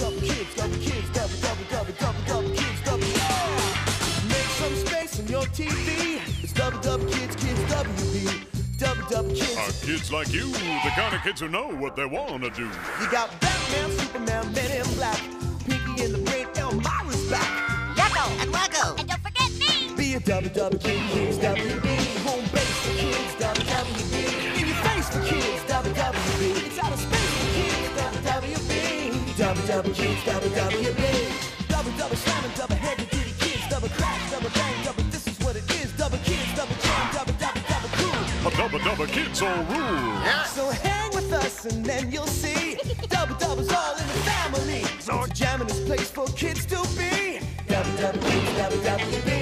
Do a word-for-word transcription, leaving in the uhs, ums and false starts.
double kids, double kids, double, double, double, double, double kids, double, yeah! Make some space on your T V. It's double, double kids, kids, W B. Double, double kids. Are kids like you, the kind of kids who know what they want to do. You got Batman, Superman, Men in Black, Pinky in the Brain, Elmira's back. Yakko and Wacko. And don't forget me. Be a double, double kid, kids, W B. Home base for kids, double, W B. In your face for kids, double, W B. It's out of space for kids, double, W B. Double, double kids, double, W B. Double, double slamming, double headed duty kids, double crash, double bang, double this is what it is. Double kids, double jam, double, double, double cool. A double double kids all rule. Yeah. So hang with us and then you'll see double doubles all in the family. So jamming is place for kids to be. Double double kids, double double B.